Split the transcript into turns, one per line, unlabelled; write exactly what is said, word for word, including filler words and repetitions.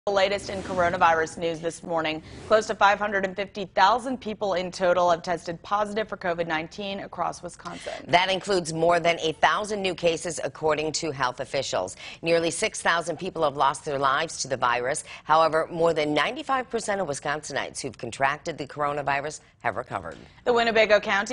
The latest in coronavirus news this morning. Close to five hundred fifty thousand people in total have tested positive for COVID nineteen across Wisconsin.
That includes more than one thousand new cases, according to health officials. Nearly six thousand people have lost their lives to the virus. However, more than ninety-five percent of Wisconsinites who've contracted the coronavirus have recovered.
The Winnebago County